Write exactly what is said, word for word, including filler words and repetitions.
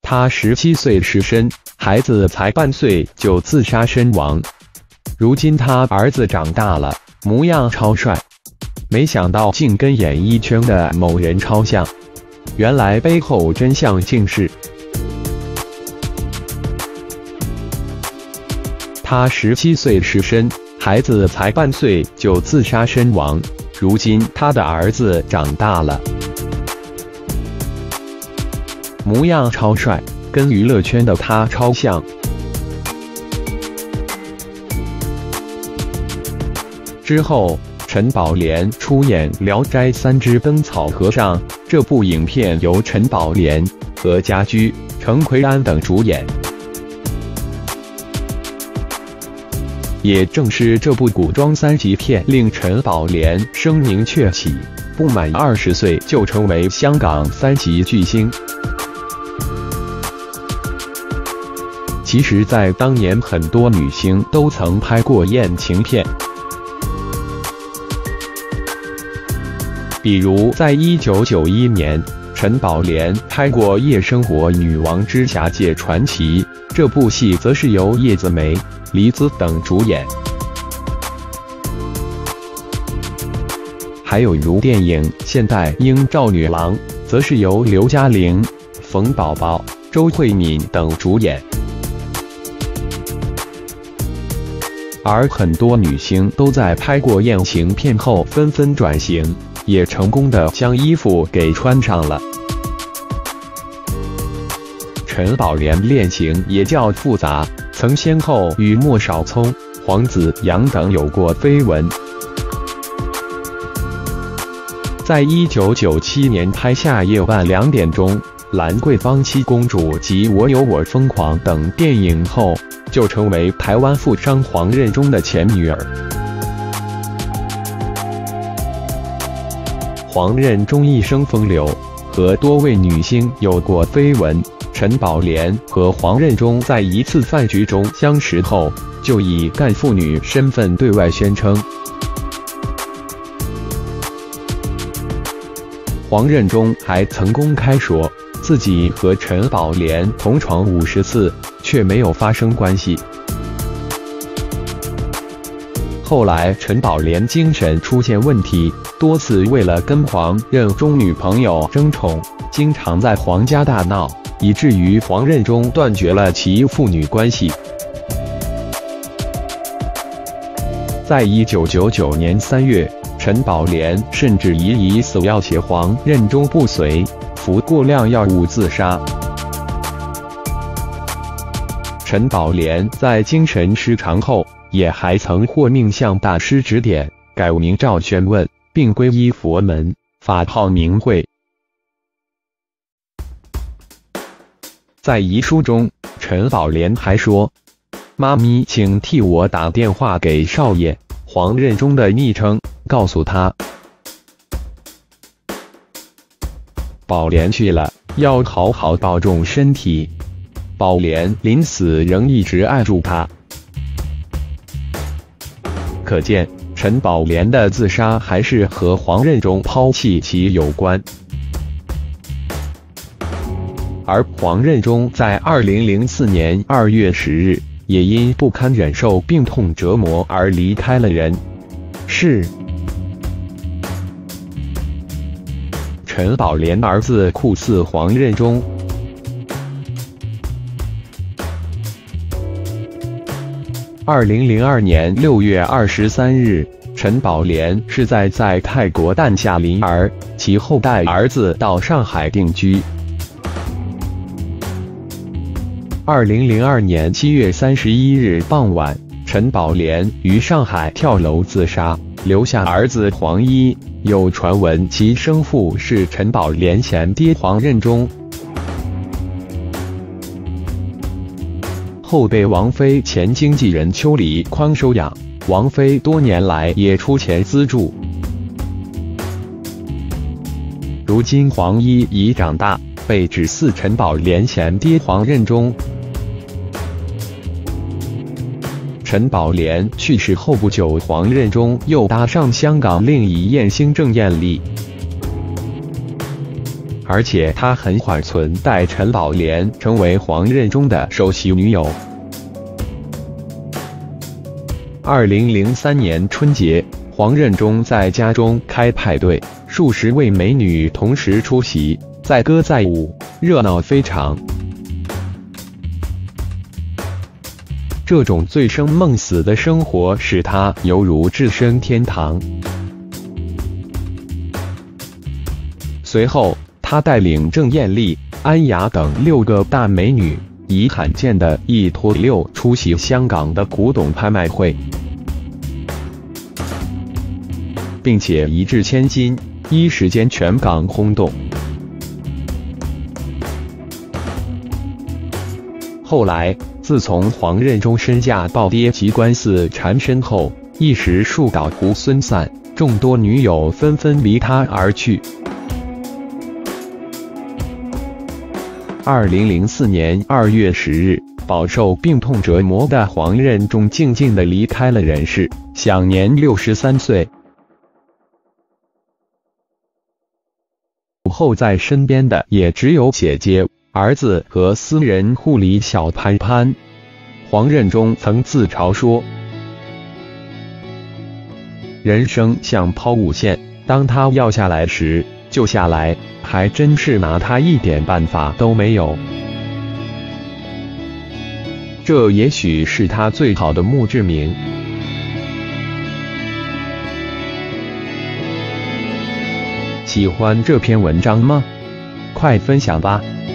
他十七岁时生，孩子才半岁就自杀身亡。如今他儿子长大了，模样超帅，没想到竟跟演艺圈的某人超像。原来背后真相竟是，他十七岁时生，孩子才半岁就自杀身亡。如今他的儿子长大了，模样超帅，跟娱乐圈的他超像。之后，陈宝莲出演《聊斋三之灯草和尚》，这部影片由陈宝莲、何家驹、程奎安等主演。也正是这部古装三级片，令陈宝莲声名鹊起，不满二十岁就成为香港三级巨星。其实，在当年，很多女星都曾拍过艳情片，比如在一九九一年，陈宝莲拍过《夜生活女王之霞界传奇》，这部戏则是由叶子楣、黎姿等主演。还有如电影《现代英赵女郎》，则是由刘嘉玲、冯宝宝、周慧敏等主演。而很多女星都在拍过艳情片后纷纷转型，也成功的将衣服给穿上了。陈宝莲恋情也较复杂，曾先后与莫少聪、黄子扬等有过绯闻。在一九九七年拍下《夜半两点钟》《兰桂坊七公主》及《我有我疯狂》等电影后，就成为台湾富商黄任中的前女儿。黄任中一生风流，和多位女星有过绯闻。陈宝莲和黄任中在一次饭局中相识后，就以干妇女身份对外宣称。黄任中还曾公开说自己和陈宝莲同床五十次，却没有发生关系。后来陈宝莲精神出现问题，多次为了跟黄任中女朋友争宠，经常在黄家大闹，以至于黄任中断绝了其父女关系。在一九九九年三月，陈宝莲甚至疑疑死要挟黄任中不遂，服过量药物自杀。陈宝莲在精神失常后，也还曾获命向大师指点，改名赵宣问，并皈依佛门，法号明慧。在遗书中，陈宝莲还说：“妈咪，请替我打电话给少爷。”黄任中的昵称，告诉他宝莲去了，要好好保重身体。宝莲临死仍一直爱住他。可见陈宝莲的自杀还是和黄任中抛弃其有关。而黄任中在二零零四年二月十日，也因不堪忍受病痛折磨而离开了人世。陈宝莲儿子酷似黄任中。二零零二年六月二十三日，陈宝莲是在在泰国诞下麟儿，其后带儿子到上海定居。二零零二年七月三十一日傍晚，陈宝莲于上海跳楼自杀，留下儿子黄一。有传闻其生父是陈宝莲前爹黄任中。后被王菲前经纪人邱黎匡收养，王菲多年来也出钱资助。如今黄一已长大，被指似陈宝莲前爹黄任中。陈宝莲去世后不久，黄任中又搭上香港另一艳星郑艳丽。 而且他很缓存待陈宝莲成为黄任中的首席女友。二零零三年春节，黄任中在家中开派对，数十位美女同时出席，载歌载舞，热闹非常。这种醉生梦死的生活使他犹如置身天堂。随后，他带领郑艳丽、安雅等六个大美女，以罕见的一拖六出席香港的古董拍卖会，并且一掷千金，一时间全港轰动。后来，自从黄任中身价暴跌及官司缠身后，一时树倒猢狲散，众多女友纷纷离他而去。二零零四年二月十日，饱受病痛折磨的黄任中静静地离开了人世，享年六十三岁。后在身边的也只有姐姐、儿子和私人护理小潘潘。黄任中曾自嘲说：“人生像抛物线，当它要下来时，就下来，还真是拿他一点办法都没有。”这也许是他最好的墓志铭。喜欢这篇文章吗？快分享吧！